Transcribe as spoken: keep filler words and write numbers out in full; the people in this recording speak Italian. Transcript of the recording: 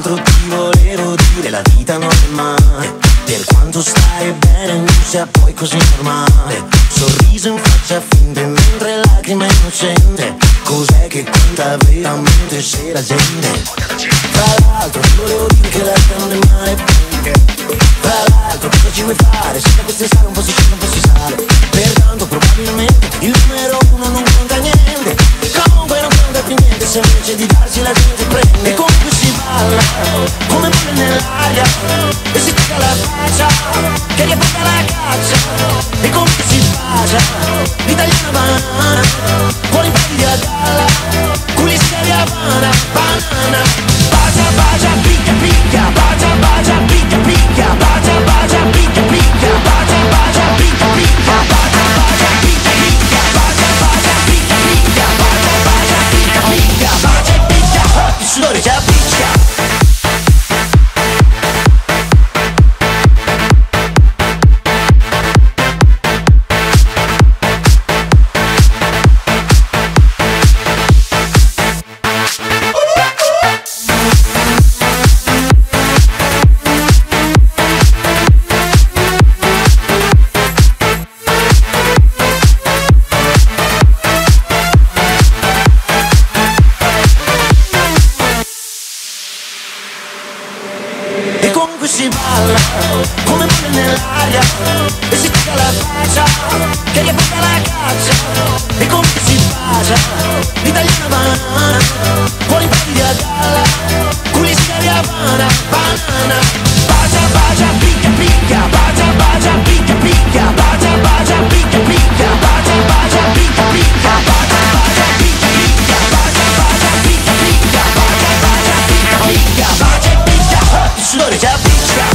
altro ti volevo dire, la vita non è male. Per quanto stai bene non sia poi così normale. Sorriso in faccia finte mentre lacrime innocente. Cos'è che conta veramente se la gente? Tra l'altro ti volevo dire che la vita non è male. Tra l'altro cosa ci vuoi fare? Se da queste sale un po' si scende un po' si sale. Pertanto probabilmente il numero uno non conta niente. Comunque non conta più niente se invece di darsi la gente prende. E comunque si balla come bolle nell'aria e si tocca la faccia che riporta la caccia. E comunque si bacia l'italiana banana, cuori impatti di Adalla, culissima di Havana, banana. Bacia bacia picchia picchia, bacia bacia picchia picchia, bacia bacia picchia picchia, bacia bacia picchia picchia, bacia bacia picchia picchia, bacia bacia picchia picchia, bacia bacia picchia picchia, bacia e picchia, il sudore ci appicchia. Si balla come bolle nell'aria e si tocca la faccia che riporta la caccia. E come si bacia l'italiana banana, cuori impatti di Adalla, culissima di Havana, banana. Bacia bacia picchia picchia, bacia bacia picchia picchia, bacia bacia picchia picchia, bacia bacia picchia picchia, bacia bacia picchia picchia, bacia bacia picchia picchia, bacia bacia picchia picchia, bacia e picchia, il sudore ci appiccia.